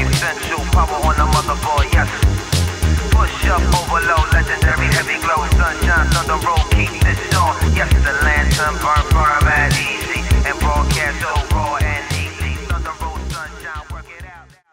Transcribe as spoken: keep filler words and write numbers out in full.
essential power on the motherboard, yes. Push up, overload, legendary heavy glow. Sunshine, thunder roll, keep this on. Yes, the lantern burn, burn, bad easy. And broadcast so raw and